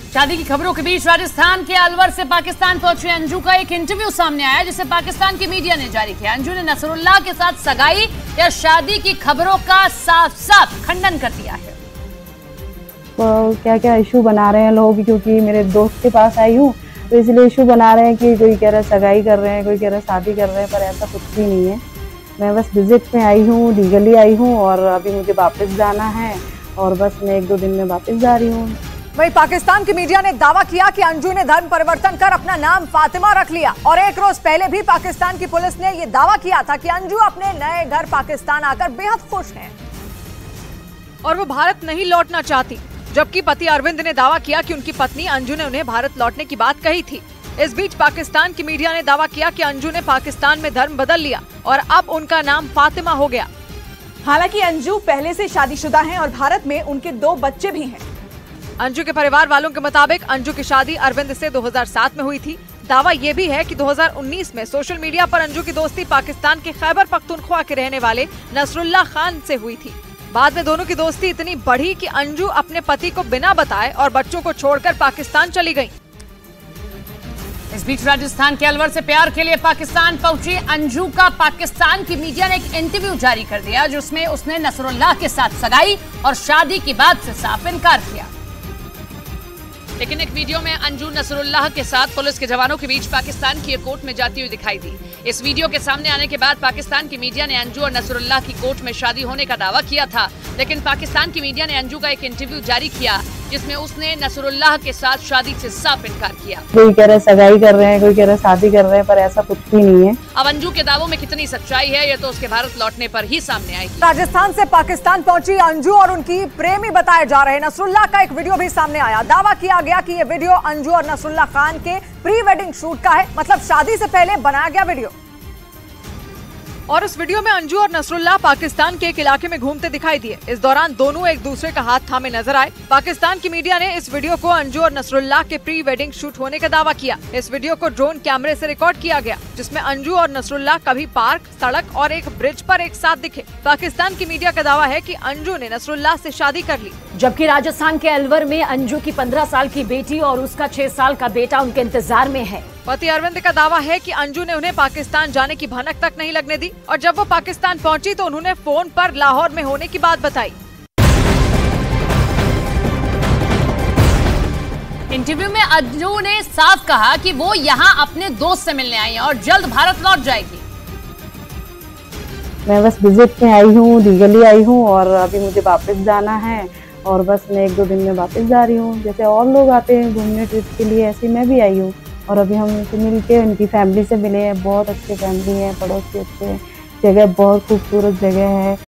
शादी की खबरों के बीच राजस्थान के अलवर से पाकिस्तान पहुंचे अंजू का एक इंटरव्यू सामने आया जिसे पाकिस्तान की मीडिया ने जारी किया। अंजू ने नसरुल्लाह के साथ सगाई या शादी की खबरों का साफ साफ खंडन कर दिया है। तो क्या क्या इशू बना रहे हैं लोग, क्योंकि मेरे दोस्त के पास आई हूँ तो इसलिए इशू बना रहे हैं कि कोई कह रहा है सगाई कर रहे हैं, कोई कह रहा है शादी कर रहे हैं, पर ऐसा कुछ भी नहीं है। मैं बस विजिट में आई हूँ, लीगली आई हूँ और अभी मुझे वापस जाना है और बस मैं 1-2 दिन में वापस जा रही हूँ। वहीं पाकिस्तान की मीडिया ने दावा किया कि अंजू ने धर्म परिवर्तन कर अपना नाम फातिमा रख लिया और एक रोज पहले भी पाकिस्तान की पुलिस ने यह दावा किया था कि अंजू अपने नए घर पाकिस्तान आकर बेहद खुश हैं और वो भारत नहीं लौटना चाहती, जबकि पति अरविंद ने दावा किया कि उनकी पत्नी अंजू ने उन्हें भारत लौटने की बात कही थी। इस बीच पाकिस्तान की मीडिया ने दावा किया कि अंजू ने पाकिस्तान में धर्म बदल लिया और अब उनका नाम फातिमा हो गया। हालांकि अंजू पहले से शादीशुदा हैं और भारत में उनके 2 बच्चे भी हैं। अंजू के परिवार वालों के मुताबिक अंजू की शादी अरविंद से 2007 में हुई थी। दावा ये भी है कि 2019 में सोशल मीडिया पर अंजू की दोस्ती पाकिस्तान के खैबर पख्तूनख्वा के रहने वाले नसरुल्लाह खान से हुई थी। बाद में दोनों की दोस्ती इतनी बढ़ी कि अंजू अपने पति को बिना बताए और बच्चों को छोड़कर पाकिस्तान चली गयी। इस बीच राजस्थान के अलवर से प्यार के लिए पाकिस्तान पहुंची अंजू का पाकिस्तान की मीडिया ने एक इंटरव्यू जारी कर दिया जिसमें उसने नसरुल्लाह के साथ सगाई और शादी की बात से साफ इनकार किया। लेकिन एक वीडियो में अंजू नसरुल्लाह के साथ पुलिस के जवानों के बीच पाकिस्तान की एक कोर्ट में जाती हुई दिखाई दी। इस वीडियो के सामने आने के बाद पाकिस्तान की मीडिया ने अंजू और नसरुल्लाह की कोर्ट में शादी होने का दावा किया था, लेकिन पाकिस्तान की मीडिया ने अंजू का एक इंटरव्यू जारी किया जिसमें उसने नसरुल्लाह के साथ शादी से साफ इनकार किया। कोई कह रहा है सगाई कर रहे हैं, कोई कह रहा है शादी कर रहे हैं, पर ऐसा कुछ भी नहीं है। अब अंजू के दावों में कितनी सच्चाई है ये तो उसके भारत लौटने पर ही सामने आएगी। राजस्थान से पाकिस्तान पहुंची अंजू और उनकी प्रेमी बताए जा रहे नसरुल्लाह का एक वीडियो भी सामने आया। दावा किया गया कि ये वीडियो अंजू और नसरुल्लाह खान के प्री वेडिंग शूट का है, मतलब शादी से पहले बनाया गया वीडियो। और उस वीडियो में अंजू और नसरुल्लाह पाकिस्तान के एक इलाके में घूमते दिखाई दिए। इस दौरान दोनों एक दूसरे का हाथ थामे नजर आए। पाकिस्तान की मीडिया ने इस वीडियो को अंजू और नसरुल्लाह के प्री वेडिंग शूट होने का दावा किया। इस वीडियो को ड्रोन कैमरे से रिकॉर्ड किया गया जिसमें अंजू और नसरुल्लाह कभी पार्क, सड़क और एक ब्रिज पर एक साथ दिखे। पाकिस्तान की मीडिया का दावा है कि अंजू ने नसरुल्लाह से शादी कर ली, जबकि राजस्थान के अलवर में अंजू की 15 साल की बेटी और उसका 6 साल का बेटा उनके इंतजार में है। पति अरविंद का दावा है कि अंजू ने उन्हें पाकिस्तान जाने की भनक तक नहीं लगने दी और जब वो पाकिस्तान पहुंची तो उन्होंने फोन पर लाहौर में होने की बात बताई। इंटरव्यू में अंजू ने साफ कहा कि वो यहाँ अपने दोस्त से मिलने आई है और जल्द भारत लौट जाएगी। मैं बस विजिट में आई हूँ, लीगली आई हूँ और अभी मुझे वापस जाना है और बस मैं 1-2 दिन में वापस जा रही हूँ। जैसे और लोग आते हैं घूमने ट्रिप के लिए, ऐसे मैं भी आई हूँ और अभी हम उनसे मिलके उनकी फैमिली से मिले हैं। बहुत अच्छे फैमिली है, पड़ोसी अच्छे, जगह बहुत खूबसूरत जगह है।